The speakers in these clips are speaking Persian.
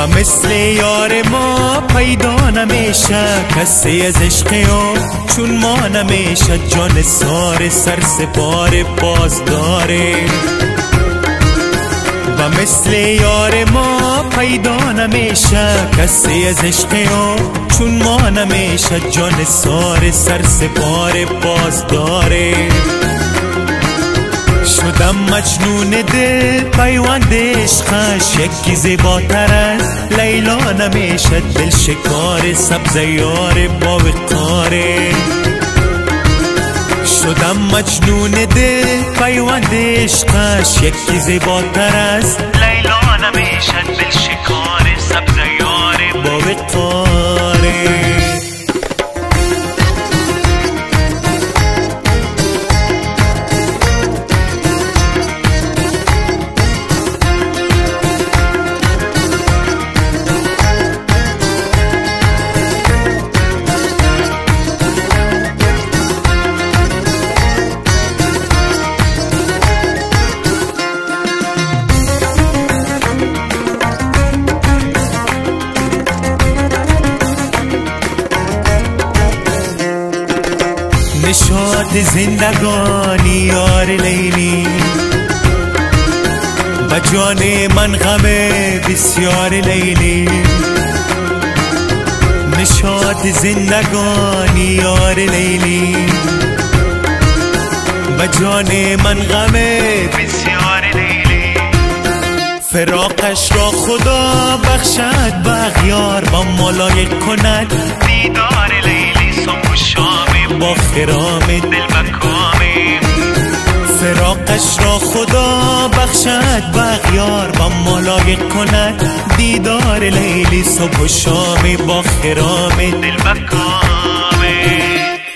و مثل یار ما پیدا نمیشه کسی از عشق او چون ما نمیشه جان سار سر سپار باز داره و مثل یار ما پیدا نمیشه کسی از عشق او چون ما نمیشه جان سار سر سپار باز داره شدم مجنون دل پیوند عشقش یکی زیباتر از لیلا نمیشه دل شکار سبزه یار با وقاره شدم مجنون دل پیوند عشقش یکی زیباتر از لیلا نمیشه دل شکار سبزه یار با وقاره نشاط زندگانی یار لیلی و جان من غم بسیار لیلی نشاط زندگانی یار لیلی و جان من غم بسیار لیلی فراقش را خدا بخشد به اغیار با ملایک کند دیدار لیلی صبح و شام با خرام دل مکامی فراقش را خدا بخشد به اغیار با ملایک کند دیدار لیلی صبح و شام با خرام دل مکامی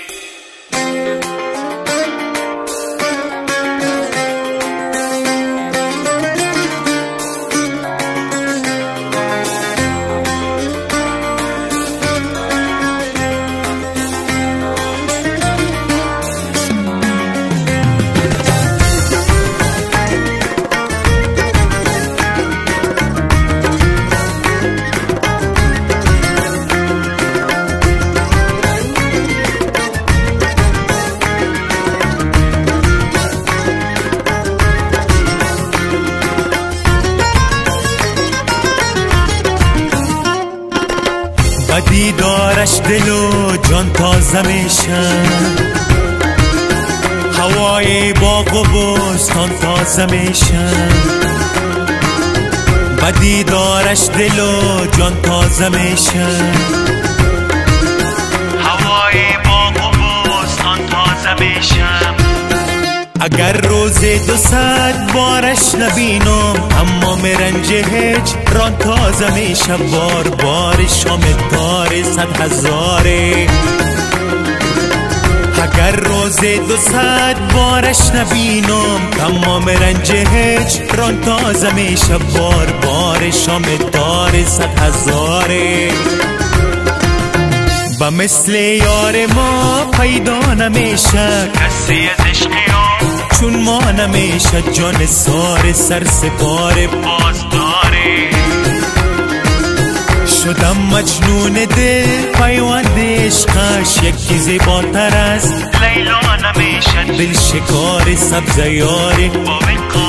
دیدارش دل و جان تازه میشه هوای باغ و بستان تازه میشه با دیدارش دل و جان تازه میشه هوای باغ و بستان تازه میشه اگر روز 200 بارش نبینم اما رنج هج ران تازه میشه بار بار شام تار 100,000 اگر روز 200 بارش نبینم اما رنج هج ران تازه میشه بار بار شام تار 100,000 با مثل یار ما پیدا نمیشه کسی از عشق چون ما نمیشه جان سار سر سپار باز داره شدم مجنون دل پیوند عشقش یکی زیباتر از لیلا نمیشه دل شکار سبزه یار با